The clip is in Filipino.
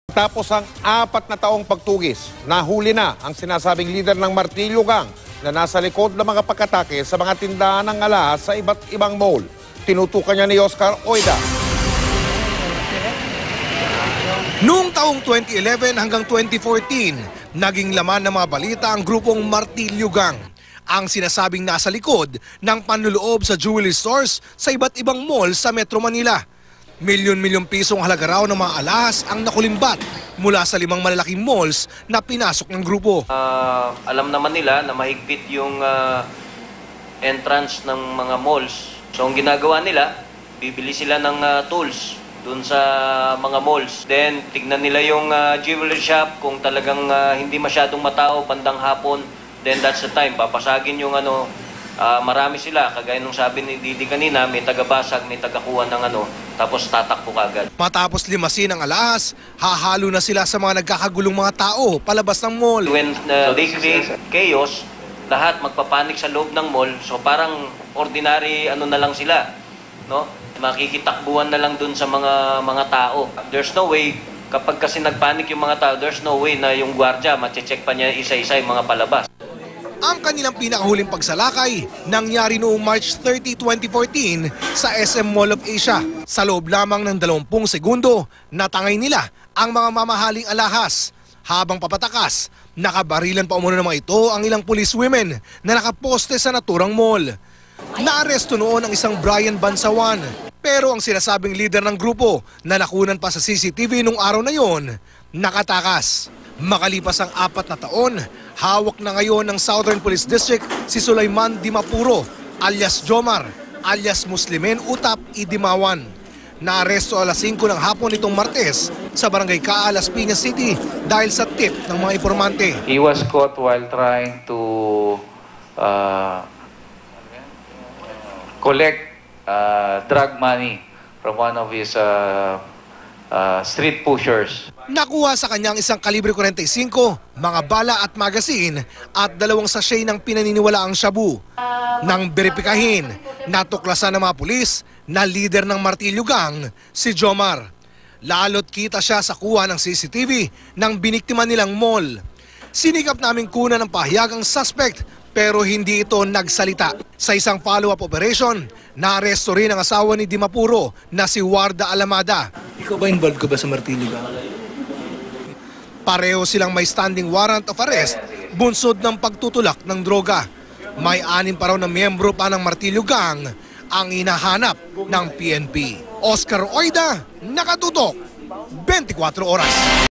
Tapos ang 4 na taong pagtugis, nahuli na ang sinasabing leader ng Martilyo Gang na nasa likod ng mga pagkatake sa mga tindahan ng alahas sa iba't ibang mall. Tinutukan niya ni Oscar Oida. Noong taong 2011 hanggang 2014, naging laman ng mga balita ang grupong Martilyo Gang. Ang sinasabing nasa likod ng panluloob sa jewelry stores sa iba't ibang mall sa Metro Manila. Milyon-milyong pisong halaga raw ng mga alahas ang nakulimbat mula sa 5 malalaking malls na pinasok ng grupo. Alam naman nila na mahigpit yung entrance ng mga malls. So ang ginagawa nila, bibili sila ng tools dun sa mga malls. Then tignan nila yung jewelry shop kung talagang hindi masyadong matao bandang hapon. Then that's the time, papasagin yung marami sila. Kagaya nung sabi ni Didi kanina, may taga-basag, may taga-kuha ng tapos tatakbo kagad. Matapos limasin ang alahas, hahalo na sila sa mga nagkakagulong mga tao palabas ng mall. When they create chaos, lahat magpapanik sa loob ng mall. So parang ordinary na lang sila, no? Makikitakbuhan na lang dun sa mga tao. There's no way, kapag kasi nagpanik yung mga tao, there's no way na yung gwardiya mache-check pa niya isa-isa yung mga palabas. Ang kanilang pinakahuling pagsalakay nangyari noong March 30, 2014 sa SM Mall of Asia. Sa loob lamang ng 20 segundo, natangay nila ang mga mamahaling alahas. Habang papatakas, nakabarilan pa umano ng mga ito ang ilang police women na nakaposte sa naturang mall. Naaresto noon ang isang Brian Bansawan. Pero ang sinasabing leader ng grupo na nakunan pa sa CCTV nung araw na yon, nakatakas. Makalipas ang 4 na taon, hawak na ngayon ng Southern Police District si Sulaiman Dimapuro alias Jomar alias Muslimen Utap Idimawan. Naaresto alas 5 ng hapon nitong Martes sa Barangay Kaa, Las Piñas City dahil sa tip ng mga informante. He was caught while trying to collect drug money from one of his street pushers. Nakuha sa kanyang isang kalibre 45, mga bala at magasin at 2 sachet ng pinaniniwalaang shabu. Nang beripikahin, natuklasan ng mga pulis na leader ng Martilyo Gang, si Jomar. Lalo't kita siya sa kuha ng CCTV ng biniktima nilang mall. Sinikap naming kunan ng pahayag ang suspect pero hindi ito nagsalita. Sa isang follow-up operation, naaresto rin ang asawa ni Dimapuro na si Warda Alamada. Ikaw ba involved ka ba sa Martilyo Gang? Pareho silang may standing warrant of arrest, bunsod ng pagtutulak ng droga. May 6 pa raw na miyembro pa ng Martilyo Gang ang hinahanap ng PNP. Oscar Oida, nakatutok, 24 oras.